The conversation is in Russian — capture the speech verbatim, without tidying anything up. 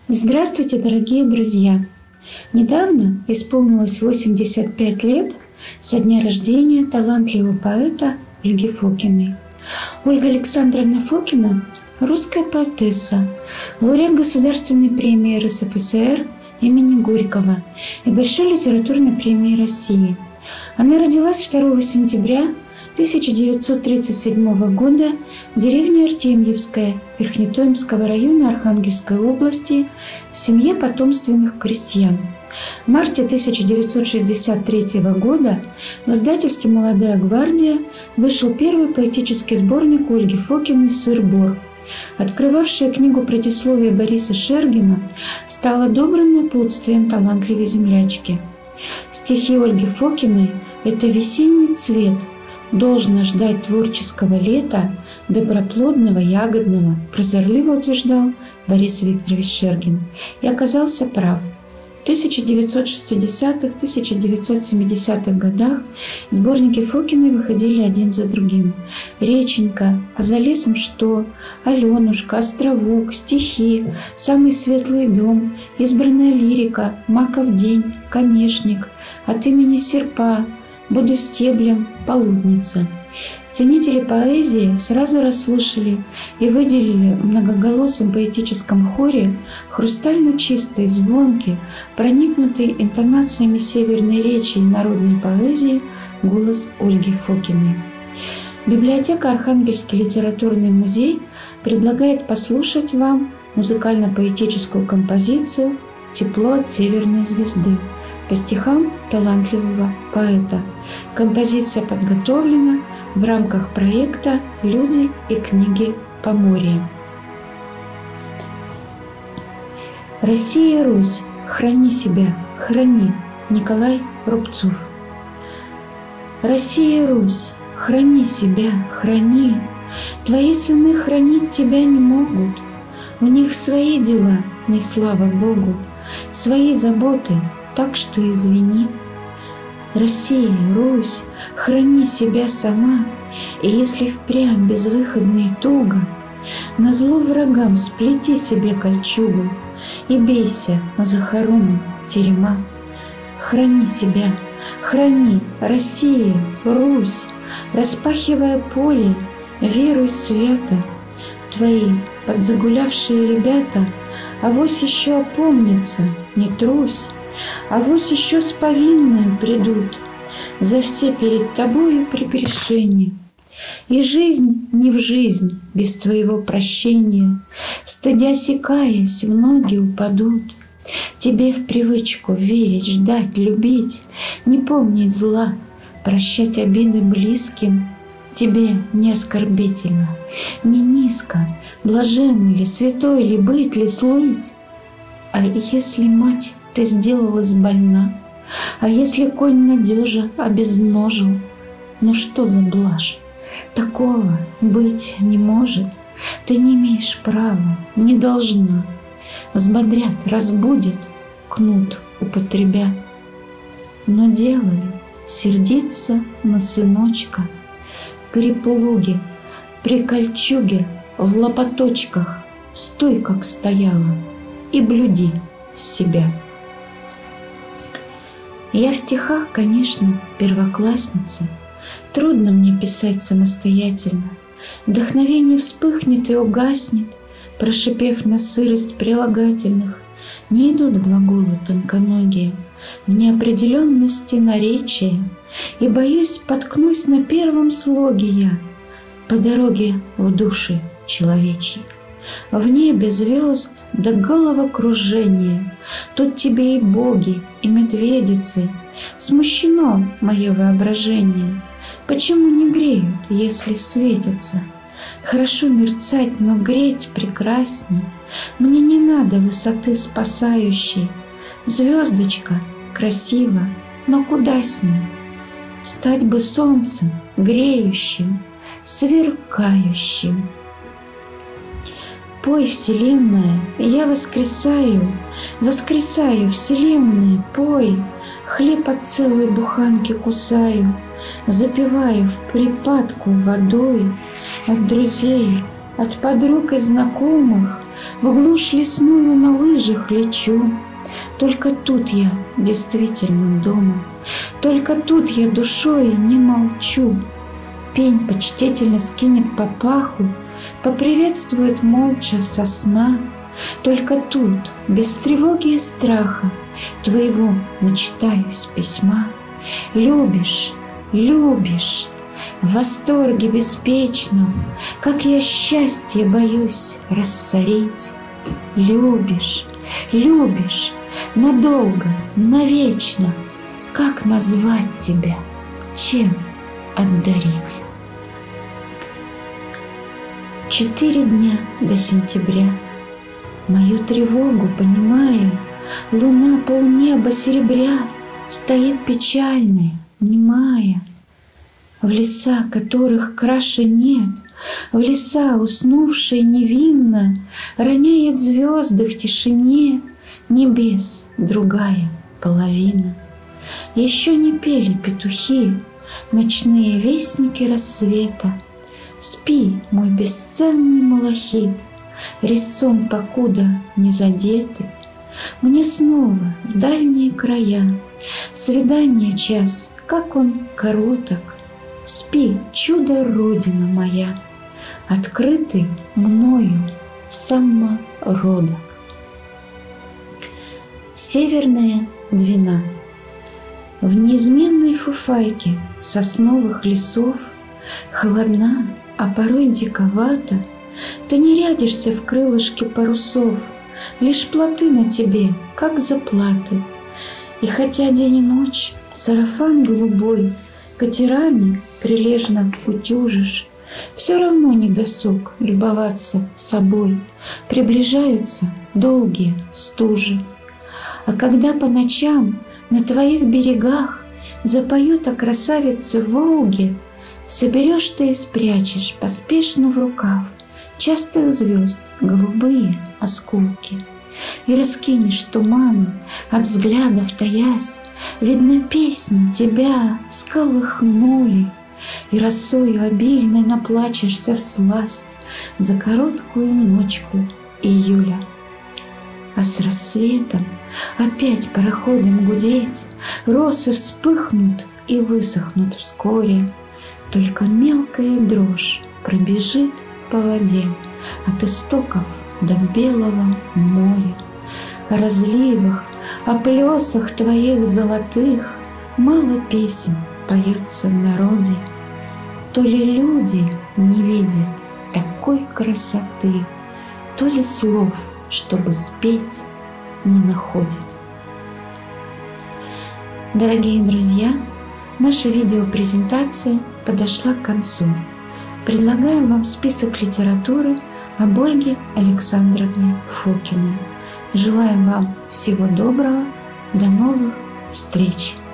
Здравствуйте, дорогие друзья! Недавно исполнилось восемьдесят пять лет со дня рождения талантливого поэта Ольги Фокиной. Ольга Александровна Фокина – русская поэтесса, лауреат Государственной премии эр эс эф эс эр имени Горького и Большой литературной премии России. Она родилась второго сентября тысяча девятьсот тридцать седьмого года в деревне Артемьевская Верхнетоемского района Архангельской области в семье потомственных крестьян. В марте тысяча девятьсот шестьдесят третьего года в издательстве «Молодая гвардия» вышел первый поэтический сборник Ольги Фокиной «Сыр-бор». Открывавшая книгу предисловие Бориса Шергина стала добрым напутствием талантливой землячки. Стихи Ольги Фокиной – это весенний цвет, должно ждать творческого лета, доброплодного, ягодного, прозорливо утверждал Борис Викторович Шергин. И оказался прав. В тысяча девятьсот шестидесятых — тысяча девятьсот семидесятых годах сборники Фокиной выходили один за другим. «Реченька», «А за лесом что?», «Аленушка», «Островок», «Стихи», «Самый светлый дом», «Избранная лирика», «Маков день», «Камешник», «От имени серпа», «Буду стеблем», «Полудница». Ценители поэзии сразу расслышали и выделили в многоголосом поэтическом хоре хрустально чистый, звонкий, проникнутый интонациями северной речи и народной поэзии голос Ольги Фокиной. Библиотека «Архангельский литературный музей» предлагает послушать вам музыкально-поэтическую композицию «Тепло от северной звезды» по стихам талантливого поэта. Композиция подготовлена в рамках проекта «Люди и книги Поморья». Россия, Русь, храни себя, храни. Николай Рубцов. Россия, Русь, храни себя, храни. Твои сыны хранить тебя не могут. У них свои дела, не слава Богу, свои заботы, так что извини. Россия, Русь, храни себя сама, и если впрямь безвыходно и туго, назло врагам сплети себе кольчугу и бейся за хоромы терема. Храни себя, храни, Россия, Русь, распахивая поле, веруй свято. Твои подзагулявшие ребята авось еще опомнятся, не трусь, авось еще с повинною придут за все перед тобою прегрешения. И жизнь не в жизнь без твоего прощения, стыдясь и каясь, в ноги упадут. Тебе в привычку верить, ждать, любить, не помнить зла, прощать обиды близким. Тебе не оскорбительно, не низко, блажен ли, святой ли, быть ли, слыть. А если мать ты сделалась больна, а если конь надежа обезножил, ну что за блажь? Такого быть не может, ты не имеешь права, не должна. Взбодрят, разбудят, кнут употребят. Но делали сердиться на сыночка при плуге, при кольчуге, в лопаточках. Стой, как стояла, и блюди себя. Я в стихах, конечно, первоклассница. Трудно мне писать самостоятельно. Вдохновение вспыхнет и угаснет, прошипев на сырость прилагательных. Не идут глаголы тонконогие в неопределенности наречия, и, боюсь, споткнусь на первом слоге я по дороге в души человечьи. В небе звезд до головокружения, тут тебе и боги, и медведицы. Смущено мое воображение. Почему не греют, если светятся? Хорошо мерцать, но греть прекрасней. Мне не надо высоты спасающей. Звездочка красиво, но куда с ней? Стать бы солнцем, греющим, сверкающим. Пой, Вселенная, я воскресаю, воскресаю, Вселенная, пой. Хлеб от целой буханки кусаю, запиваю в припадку водой. От друзей от подруг и знакомых в глушь лесную на лыжах лечу. Только тут я действительно дома, только тут я душой не молчу. Пень почтительно скинет по паху, поприветствует молча со сна. Только тут, без тревоги и страха, твоего начитаюсь письма. Любишь, любишь, в восторге беспечном, как я счастье боюсь рассорить. Любишь, любишь, надолго, навечно, как назвать тебя, чем отдарить? Четыре дня до сентября. Мою тревогу, понимая, луна полнеба серебря стоит печальная, немая. В леса, которых краше нет, в леса, уснувшие невинно, роняет звезды в тишине небес другая половина. Еще не пели петухи, ночные вестники рассвета. Спи, мой бесценный малахит, резцом покуда не задетый. Мне снова в дальние края, свидание час, как он короток. Спи, чудо Родина моя, открытый мною самородок. Северная Двина. В неизменной фуфайке сосновых лесов холодна, а порой диковата. Ты не рядишься в крылышке парусов, лишь плоты на тебе, как заплаты. И хотя день и ночь сарафан голубой катерами прилежно утюжишь, все равно не досуг любоваться собой. Приближаются долгие стужи. А когда по ночам на твоих берегах запоют о красавице Волге, соберешь ты и спрячешь поспешно в рукав частых звезд голубые осколки. И раскинешь туманы, от взглядов таясь, видно, песни тебя всколыхнули. И росою обильной наплачешься всласть за короткую ночку июля. А с рассветом опять пароходом гудеть, росы вспыхнут и высохнут вскоре. Только мелкая дрожь пробежит по воде от истоков до белого моря. О разливах, о плесах твоих золотых мало песен поется в народе. То ли люди не видят такой красоты, то ли слов, чтобы спеть, не находят. Дорогие друзья, наша видеопрезентация подошла к концу. Предлагаем вам список литературы об Ольге Александровне Фокиной. Желаем вам всего доброго, до новых встреч!